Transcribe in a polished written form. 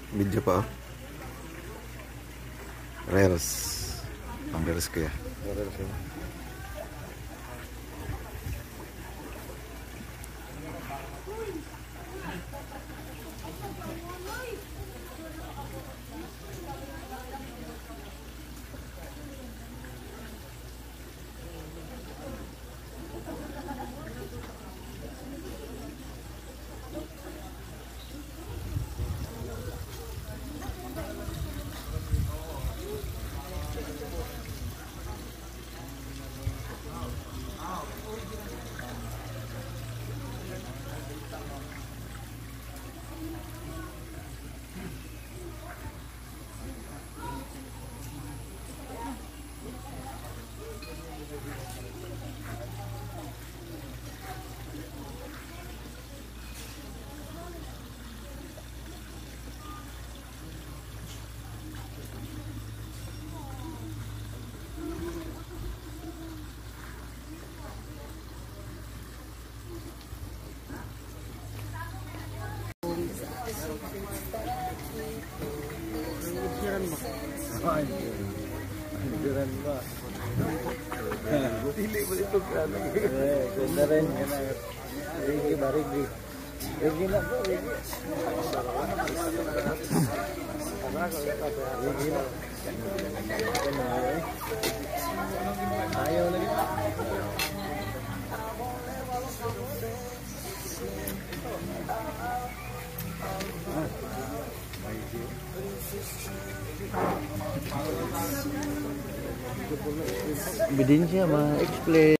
Medyo pa, oh. Rails. Ang rails ko ya. Anjuran ba? Dili mo ito kano. Ganda rin. Rigi ba? Rigi. Rigi na po. Rigi. Rigi na. Ayaw na yun. Ebidensya ma-explain